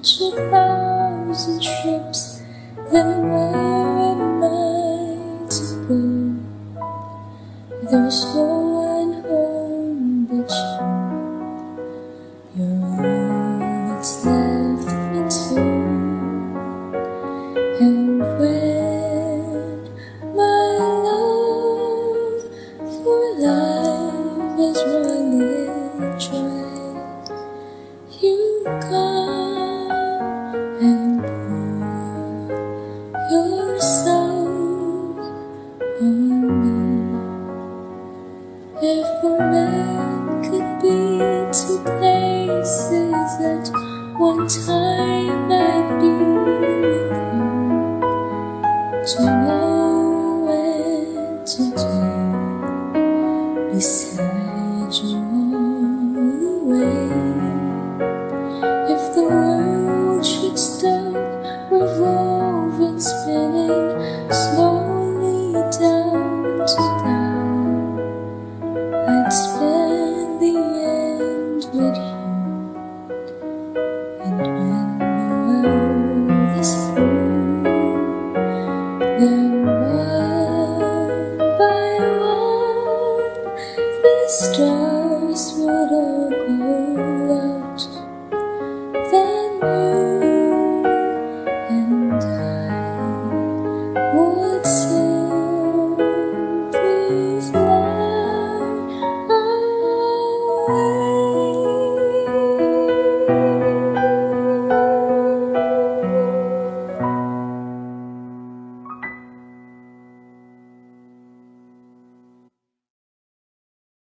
catch 1,000 ships, then where am I to go? There's no one home but you. You're all that's left me to. And when my love for life is running dry, you come and pour yourself on me. If we're meant could be two places at one time, I'd be with you, to know and to do beside you all the way. If the world should stop revolving, spinning slowly down to down, I'd spend the end with you. And when the world is through, then one by one the stars would all go out. Then you and I would say